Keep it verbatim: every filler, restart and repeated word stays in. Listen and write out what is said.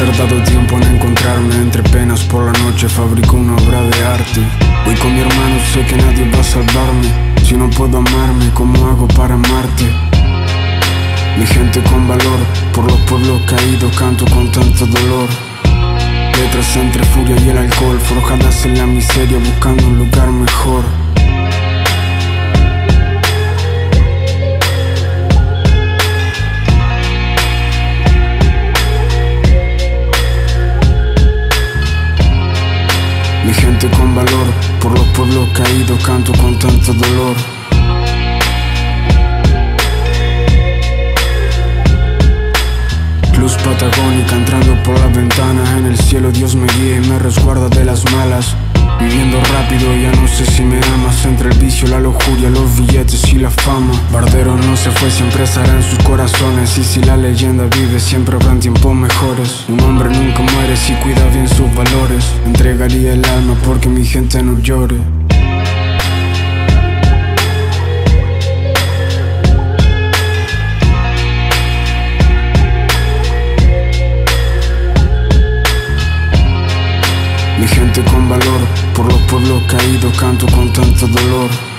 tardado tiempo en encontrarme, entre penas por la noche fabrico una obra de arte. Voy con mi hermano, sé que nadie va a salvarme. Si no puedo amarme, ¿cómo hago para amarte? Mi gente con valor, por los pueblos caídos canto con tanto dolor. Letras entre furia y el alcohol, forjadas en la miseria buscando un lugar mejor. Mi gente con valor, por los pueblos caídos canto con tanto dolor. Luz patagónica entrando por las ventanas, en el cielo Dios me guía y me resguarda de las malas. Viviendo rápido, ya no sé si me amas. Entre el vicio, la lujuria, los billetes y la fama. Bardero no se fue, siempre estará en sus corazones. Y si la leyenda vive, siempre habrán tiempos mejores. Un hombre nunca muere si cuida bien sus valores. Entregaría el alma porque mi gente no llore. Mi gente con valor, por los pueblos caídos canto con tanto dolor.